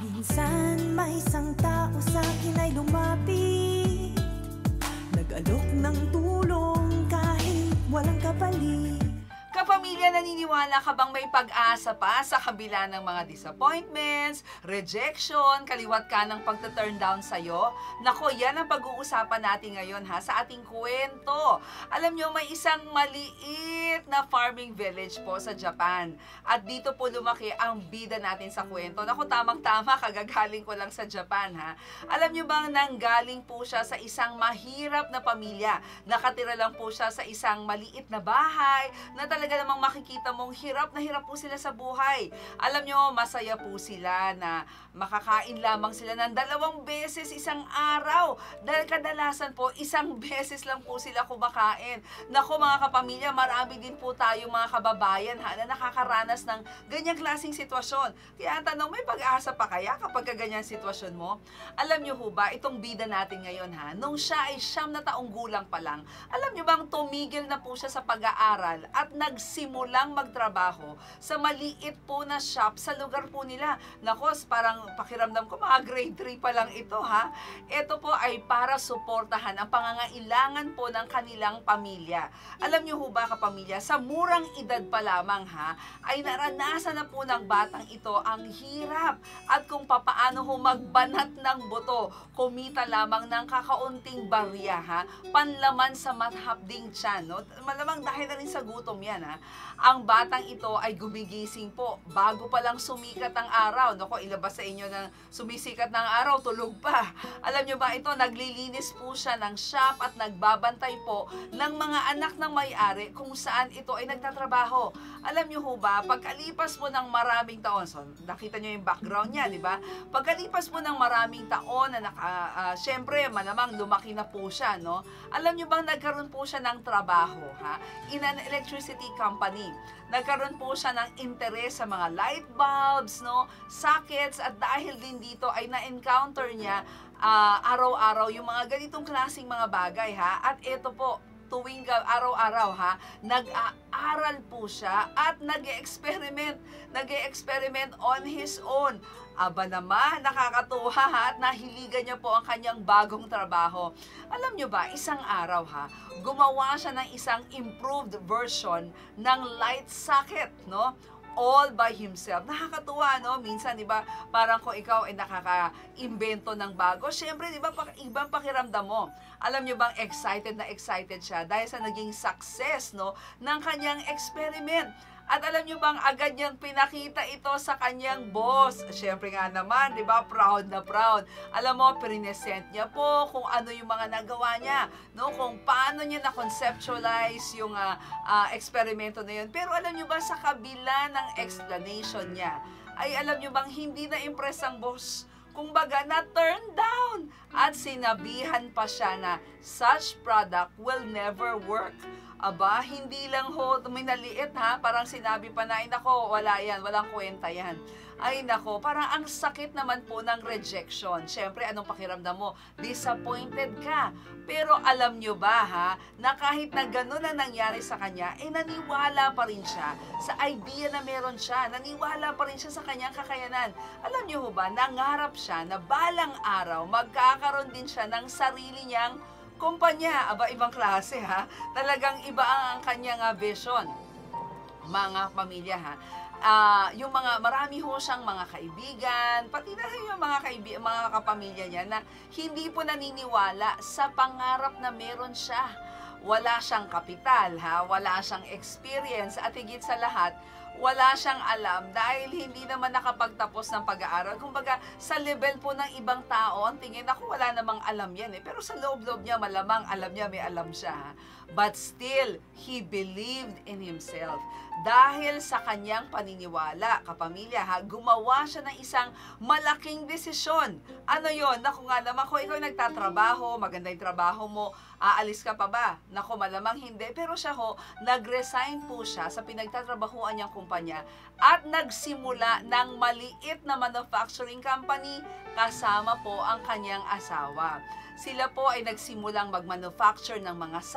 Minsan may isang tao sa akin ay lumapit, nag-alok ng tulong kahit walang kapalit. Kapamilya, naniniwala ka bang may pag-asa pa sa kabila ng mga disappointments, rejection, kaliwat ka ng pagta-turn down sa'yo? Nako, yan ang pag-uusapan natin ngayon sa ating kwento. Alam nyo, may isang maliit na farming village po sa Japan. At dito po lumaki ang bida natin sa kwento. Nako, tamang-tama, kagagaling ko lang sa Japan Alam nyo bang nanggaling po siya sa isang mahirap na pamilya? Nakatira lang po siya sa isang maliit na bahay na talaga namang makikita mong hirap na hirap po sila sa buhay. Alam nyo, masaya po sila na makakain lamang sila ng 2 beses isang araw. Dahil kadalasan po, 1 beses lang po sila kumakain. Nako mga kapamilya, marami din po tayo mga kababayan na nakakaranas ng ganyang klaseng sitwasyon. Kaya ang tanong, may pag-asa pa kaya kapag ganyang sitwasyon mo? Alam nyo ho ba, itong bida natin ngayon nung siya ay 9 na taong gulang pa lang, alam nyo bang tumigil na po siya sa pag-aaral at nagsimulang magtrabaho sa maliit po na shop sa lugar po nila. Nako, parang pakiramdam ko mga grade 3 pa lang ito Ito po ay para suportahan ang pangangailangan po ng kanilang pamilya. Alam niyo ho ba kapamilya, sa murang edad pa lamang ay naranasan na po ng batang ito ang hirap at kung papaano ho magbanat ng buto, kumita lamang ng kakaunting barya panlaman sa mathapding tiyan. Malamang dahil na rin sa gutom yan Ang batang ito ay gumigising po bago pa lang sumikat ang araw. Nako, ilabas sa inyo na sumisikat ng araw, tulog pa. Alam nyo ba ito, naglilinis po siya ng shop at nagbabantay po ng mga anak ng may-ari kung saan ito ay nagtatrabaho. Alam nyo ho ba, pagkalipas po ng maraming taon, so nakita nyo yung background niya, di ba? Pagkalipas po ng maraming taon na syempre malamang lumaki na po siya, no? Alam nyo bang nagkaroon po siya ng trabaho, in an electricity company. Nagkaroon po siya ng interes sa mga light bulbs, no, sockets, at dahil din dito ay na-encounter niya araw-araw yung mga ganitong klaseng mga bagay At ito po, tuwing araw-araw nag-aaral po siya at nag-experiment on his own. Aba naman, nakakatuwa at nahiligan niya po ang kanyang bagong trabaho. Alam niyo ba, isang araw gumawa siya ng isang improved version ng light socket, no? All by himself. Nakakatuwa, no? Minsan, di ba, parang kung ikaw ay nakaka-imbento ng bago, syempre, di ba, ibang pakiramdam mo. Alam niyo bang excited siya dahil sa naging success, no, ng kanyang experiment. At alam niyo bang agad niyang pinakita ito sa kanyang boss. Syempre nga naman, di ba, proud na proud. Alam mo, present niya po kung ano yung mga nagawa niya, no? Kung paano niya na-conceptualize yung eksperimento na yun. Pero alam niyo ba, sa kabila ng explanation niya, ay alam niyo bang hindi na-impress ang boss? Kumbaga, na-turn down. At sinabihan pa siya na such product will never work. Aba, hindi lang may naliit parang sinabi pa na, ay nako, wala yan, walang kwenta yan. Ay nako, parang ang sakit naman po ng rejection. Siyempre, anong pakiramdam mo? Disappointed ka. Pero alam nyo ba na kahit na gano'n ang nangyari sa kanya, naniwala pa rin siya sa idea na meron siya. Naniwala pa rin siya sa kanyang kakayanan. Alam nyo ba, nangarap siya na balang araw, magkakaroon din siya ng sarili niyang kumpanya. Aba, ibang klase Talagang iba ang kanyang vision. Mga pamilya yung mga marami ho siyang mga kaibigan, pati na yung mga kapamilya niya na hindi po naniniwala sa pangarap na meron siya. Wala siyang kapital wala siyang experience, at higit sa lahat, wala siyang alam dahil hindi naman nakapagtapos ng pag-aaral. Kumbaga, sa level po ng ibang tao, ang tingin ako wala namang alam yan pero sa loob-loob niya malamang alam niya, may alam siya But still, he believed in himself. Dahil sa kanyang paniniwala, kapamilya gumawa siya ng isang malaking desisyon. Ano yon? Naku nga naman, kung ikaw nagtatrabaho, maganda yung trabaho mo, aalis ka pa ba? Naku, malamang hindi. Pero siya nag-resign po siya sa pinagtatrabahuan niyang kumpanya at nagsimula ng maliit na manufacturing company kasama po ang kanyang asawa. Sila po ay nagsimulang mag-manufacture ng mga sockets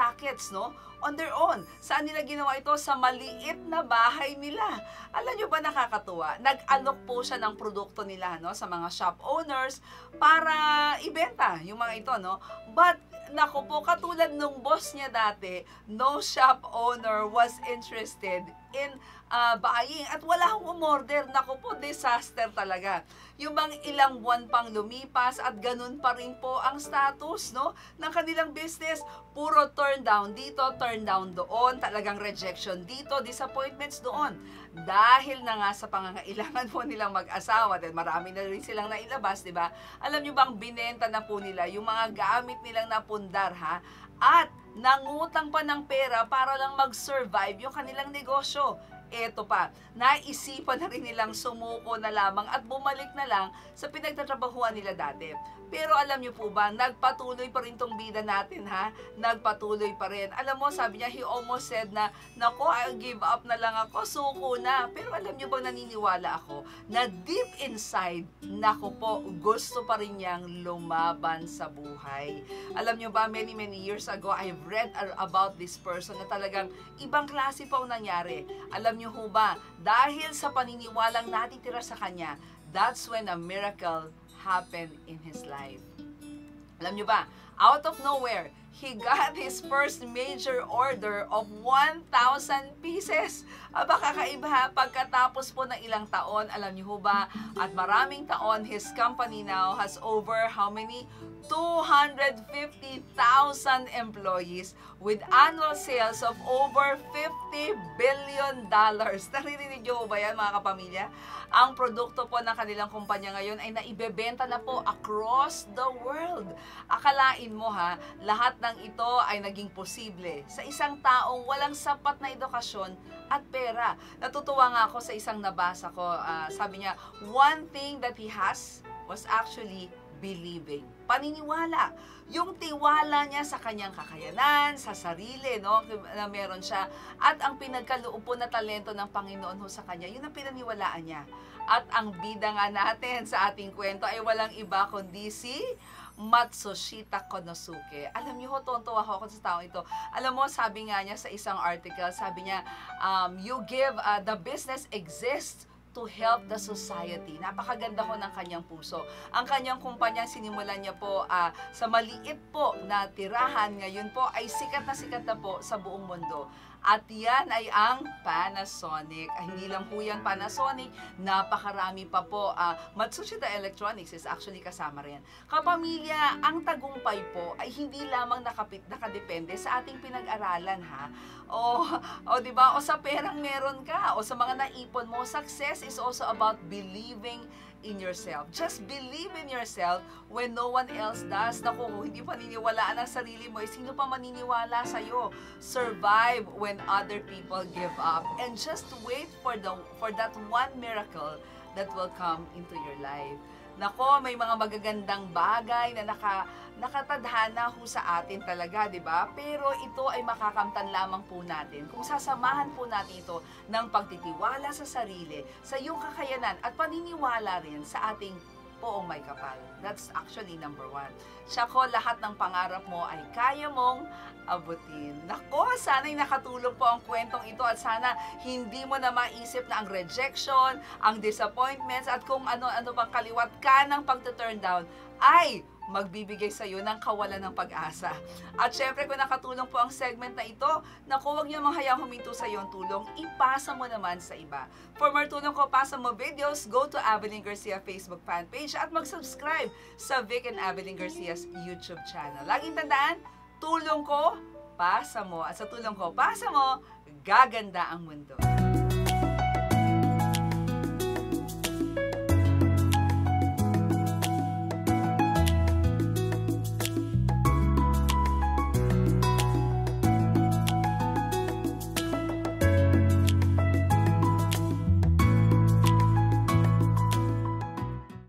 appointments, no? On their own. Saan nila ginawa ito? Sa maliit na bahay nila. Alam nyo ba, nakakatuwa? Nag-alok po siya ng produkto nila, no? Sa mga shop owners para ibenta yung mga ito, no? But, naku po, katulad nung boss niya dati, no shop owner was interested in buying at wala akong umorder. Naku po, disaster talaga. Yung bang ilang buwan pang lumipas at ganun pa rin po ang status, no, ng kanilang business. Puro turn down dito, turn down doon, talagang rejection dito, disappointments doon. Dahil na nga sa pangangailangan po nilang mag-asawa, dahil marami na rin silang nailabas, di ba? Alam nyo bang binenta na po nila yung mga gamit nilang napundar, ha? At nangutang pa ng pera para lang mag-survive yung kanilang negosyo. Eto pa, naisipan na rin nilang sumuko na lamang at bumalik na lang sa pinagtatrabahuan nila dati. Pero alam niyo po ba, nagpatuloy pa rin tong bida natin, ha? Nagpatuloy pa rin. Alam mo, sabi niya, he almost said na, nako, I'll give up na lang ako, suko na. Pero alam niyo ba, naniniwala ako na deep inside, nako po, gusto pa rin niyang lumaban sa buhay. Alam niyo ba, many years ago, I've read about this person na talagang ibang klase pa ang nangyari. Alam niyo ho ba, dahil sa paniniwalang natitira sa kanya, that's when a miracle happened in his life. Alam nyo ba, out of nowhere, he got his first major order of 1,000 pieces. Aba, kakaiba, pagkatapos po ng ilang taon, alam nyo ho ba, at maraming taon, his company now has over how many? 250,000 employees with annual sales of over $50 billion. Naririnig nyo ba yan, mga kapamilya? Ang produkto po ng kanilang kumpanya ngayon ay naibebenta na po across the world. Akalain mo, ha, lahat ng ito ay naging posible sa isang taong walang sapat na edukasyon at pera. Natutuwa nga ako sa isang nabasa ko. Sabi niya, one thing that he has was actually believing. Paniniwala. Yung tiwala niya sa kanyang kakayanan, sa sarili, no, na meron siya, at ang pinagkaloob po na talento ng Panginoon ho sa kanya, yun ang pinaniwalaan niya. At ang bida nga natin sa ating kwento ay walang iba kundi si Matsushita Konosuke. Alam niyo ho, tonto ako sa taong ito. Alam mo, sabi nga niya sa isang article, sabi niya, the business exists to help the society. Napakaganda ko ng kanyang puso. Ang kanyang kumpanyang sinimulan niya po sa maliit po na tirahan, ngayon po ay sikat na po sa buong mundo. At yan ay ang Panasonic. Hindi lang po yan Panasonic, napakarami pa po. Matsushita Electronics is actually kasama rin. Kapamilya, ang tagumpay po ay hindi lamang nakadepende sa ating pinag-aralan, ha? O diba? O sa perang meron ka, o sa mga naipon mo. Success is also about believing in yourself. Just believe in yourself when no one else does. Naku, kung hindi paniniwalaan ang sarili mo, sino pa maniniwala sa'yo? Survive when other people give up. And just wait for that one miracle that will come into your life. Nako, may mga magagandang bagay na nakatadhana ho sa atin talaga, di ba? Pero ito ay makakamtan lamang po natin kung sasamahan po natin ito ng pagtitiwala sa sarili, sa iyong kakayanan at paniniwala rin sa ating poong may kapal. That's actually number 1. Siya ko, lahat ng pangarap mo ay kaya mong abutin. Nako, sana'y nakatulong po ang kwentong ito at sana hindi mo na maisip na ang rejection, ang disappointments at kung ano-ano pang kaliwat ka ng pagtuturn down ay magbibigay sa iyo ng kawalan ng pag-asa. At syempre, kung nakatulong po ang segment na ito, naku, huwag niyo manghayang huminto sa iyong tulong, ipasa mo naman sa iba. For more tulong ko, pasa mo videos, go to Avelyn Garcia Facebook fan page at mag-subscribe sa Vic and Avelyn Garcia's YouTube channel. Laging tandaan, tulong ko, pasa mo. At sa tulong ko, pasa mo, gaganda ang mundo.